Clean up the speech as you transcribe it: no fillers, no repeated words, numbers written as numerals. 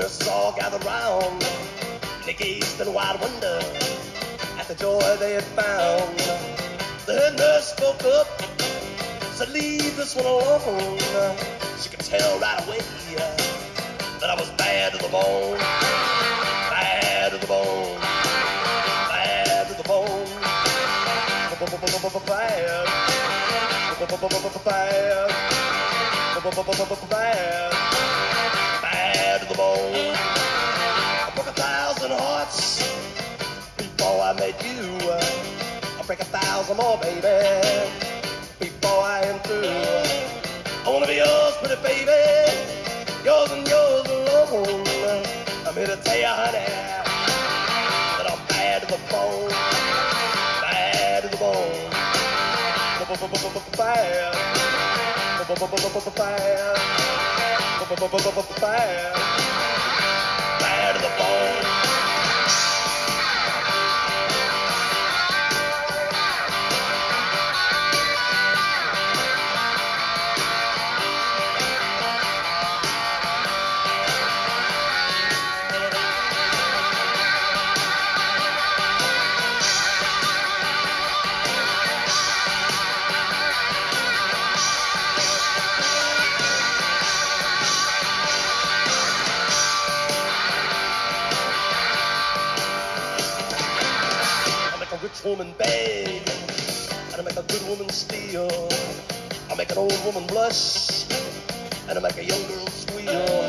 nurses all gathered round. They gazed in wide wonder at the joy they had found. The head nurse spoke up, said, leave this one alone. She could tell right away that I was bad to the bone. Bad to the bone. Bad to the bone. Bad. Bad. Bad. Bad to the bone. I broke 1,000 hearts before I met you. I'll break 1,000 more, baby, before I am through. I wanna be yours, pretty baby, yours and yours alone. I'm here to tell you, honey, that I'm bad to the bone. Bad to the bone. Bad. Bad. Bad to the bone. Rich woman beg, and I make a good woman steal. I make an old woman blush, and I make a young girl squeal.